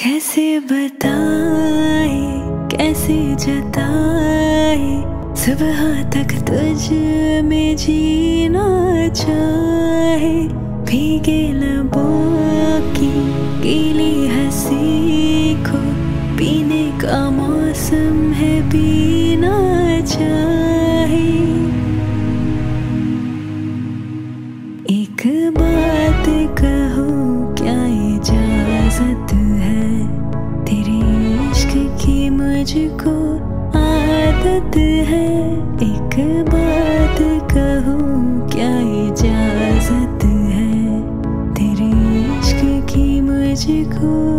कैसे बताए कैसे जताए, सुबह तक तुझ में जीना चाहे। भीगे लबों की गीली हंसी को पीने का मौसम है, पीना चाहे। एक बात कहूँ क्या इजाजत है, तेरे इश्क की मुझको आदत है। एक बात कहूँ क्या इजाजत है, तेरे इश्क की मुझको